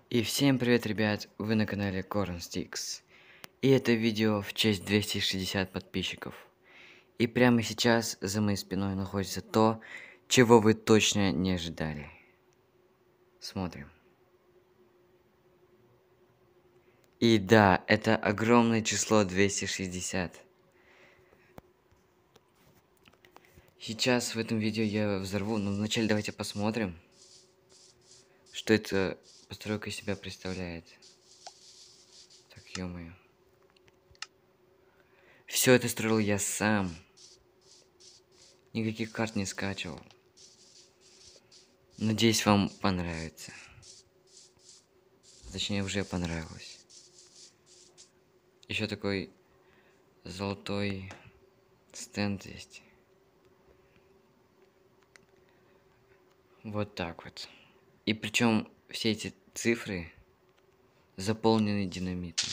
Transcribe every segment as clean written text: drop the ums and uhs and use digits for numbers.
И всем привет, ребят, вы на канале Cornstix. И это видео в честь 260 подписчиков. И прямо сейчас за моей спиной находится то, чего вы точно не ожидали. Смотрим. И да, это огромное число 260. Сейчас в этом видео я взорву, но вначале давайте посмотрим, что эта постройка из себя представляет. Так, ё-моё. Все это строил я сам. Никаких карт не скачивал. Надеюсь, вам понравится. Точнее, уже понравилось. Еще такой золотой стенд есть. Вот так вот. И причем все эти цифры заполнены динамитом.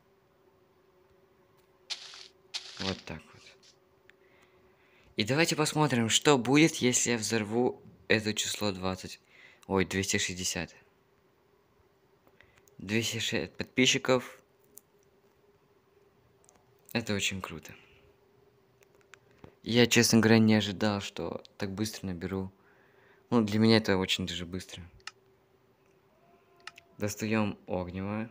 Вот так вот. И давайте посмотрим, что будет, если я взорву это число 260. 260 подписчиков. Это очень круто. Я, честно говоря, не ожидал, что так быстро наберу. Ну, для меня это очень даже быстро. Достаем огнево.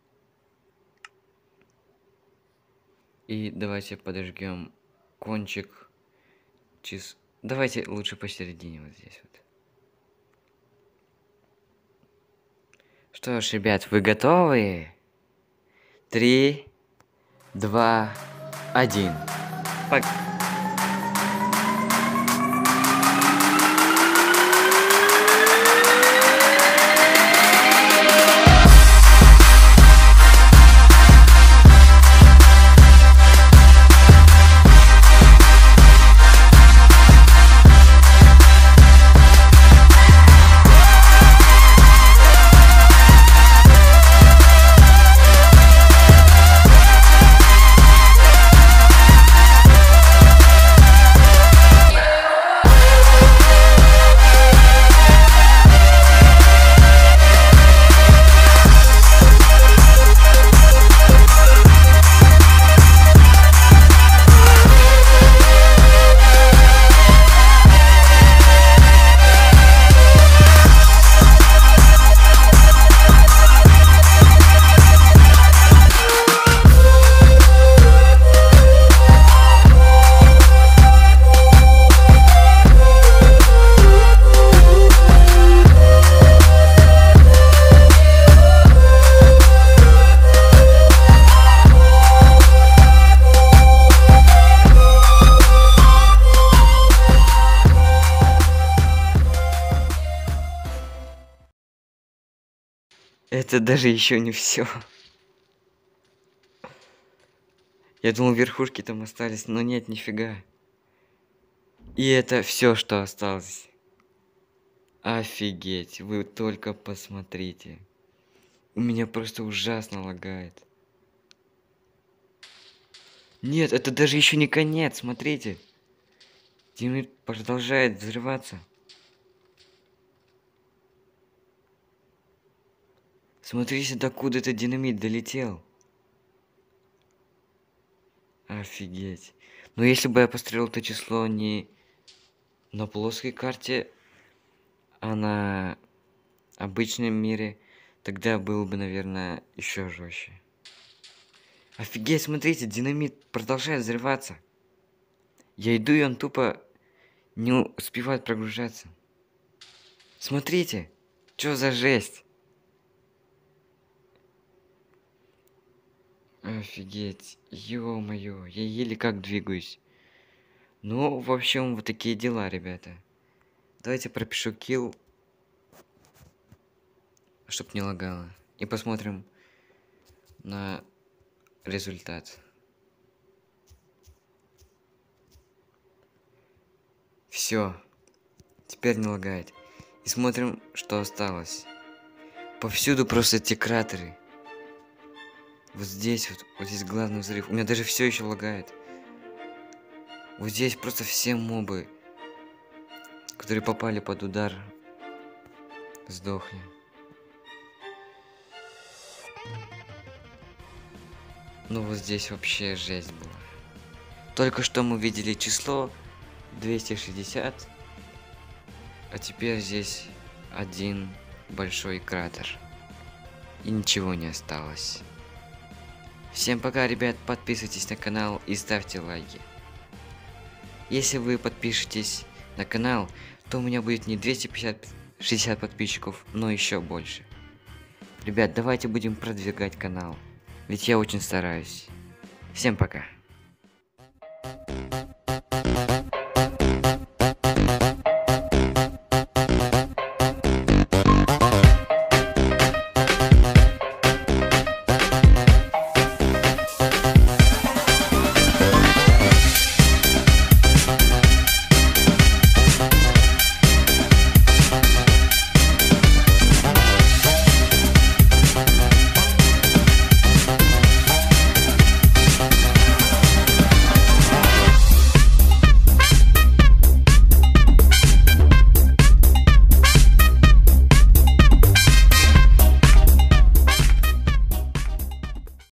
И давайте подожгем кончик. Давайте лучше посередине вот здесь вот. Что ж, ребят, вы готовы? 3, 2, 1. Пока. Это даже еще не все. Я думал, верхушки там остались, но нет, нифига. И это все, что осталось. Офигеть, вы только посмотрите. У меня просто ужасно лагает. Нет, это даже еще не конец, смотрите. Динамит продолжает взрываться. Смотрите, докуда этот динамит долетел. Офигеть. Но если бы я построил это число не на плоской карте, а на обычном мире, тогда было бы, наверное, еще жестче. Офигеть, смотрите, динамит продолжает взрываться. Я иду, и он тупо не успевает прогружаться. Смотрите, что за жесть. Офигеть, ё-моё, я еле как двигаюсь. Ну, в общем, вот такие дела, ребята. Давайте пропишу kill, чтоб не лагало. И посмотрим на результат. Все, теперь не лагает. И смотрим, что осталось. Повсюду просто эти кратеры. Вот здесь здесь главный взрыв. У меня даже все еще лагает. Вот здесь просто все мобы, которые попали под удар, сдохли. Ну вот здесь вообще жесть была. Только что мы видели число 260, а теперь здесь один большой кратер. И ничего не осталось. Всем пока, ребят, подписывайтесь на канал и ставьте лайки. Если вы подпишетесь на канал, то у меня будет не 260 подписчиков, но еще больше. Ребят, давайте будем продвигать канал, ведь я очень стараюсь. Всем пока.